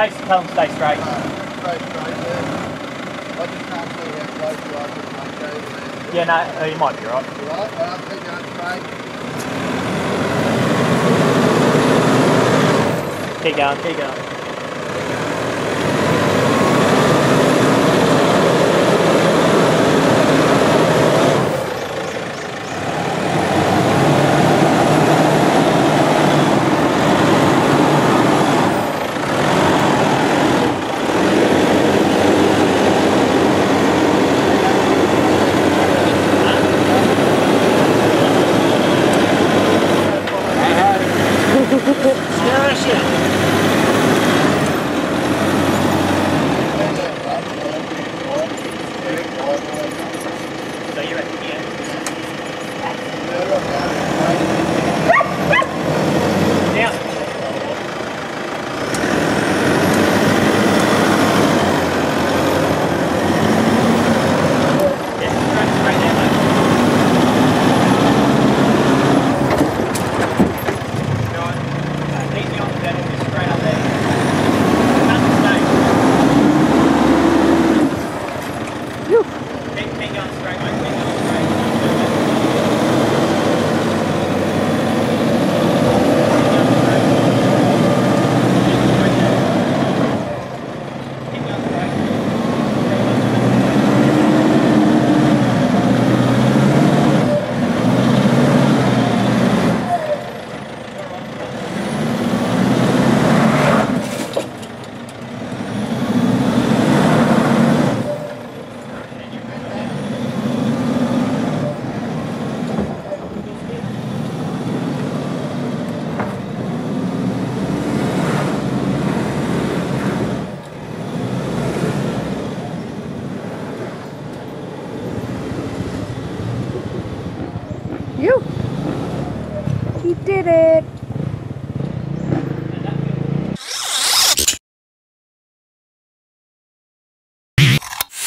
tell them stay straight. Straight, yeah. I just can't see how close you are to the motor over there. Yeah, no, you might be right. You right? Alright, keep going straight. Keep going, keep going. You did it.